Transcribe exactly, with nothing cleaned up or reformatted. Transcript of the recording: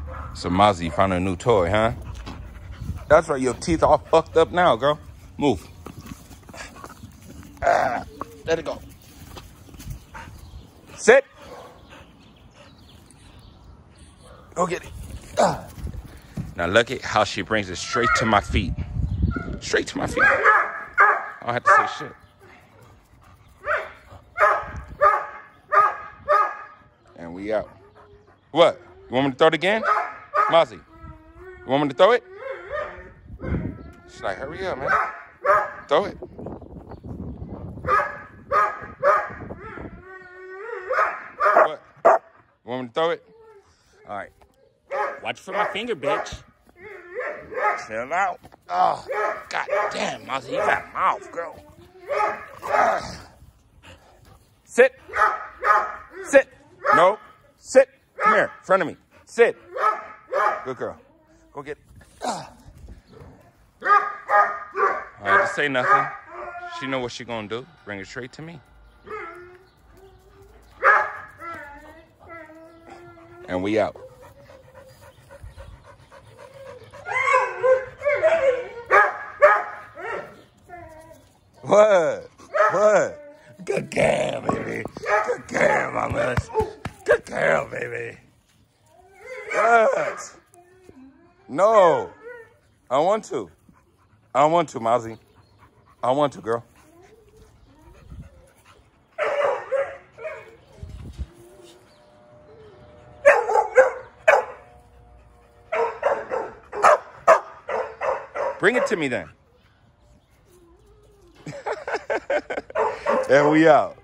So Mozzie found a new toy, huh? That's right, your teeth all fucked up now, girl. Move. Ah, let it go. Sit. Go get it. Ah. Now look at how she brings it straight to my feet. Straight to my feet. I don't have to say shit. And we out. What? You want me to throw it again? Mozzie, you want me to throw it? She's like, hurry up, man. Throw it. What? You want me to throw it? All right. Watch for my finger, bitch. Chill out. Oh, god damn, Mozzie, you got a mouth, girl. Ah. Sit. Sit. No. Sit. Come here, in front of me. Sit. Good girl. Go get. Ah. I had to say nothing. She know what she gonna do. Bring it straight to me. And we out. What? What? Good girl, baby. Good girl, mama. Good girl, baby. What? No. I want to. I want to, Mozzie. I want to, girl. Bring it to me then. And we out.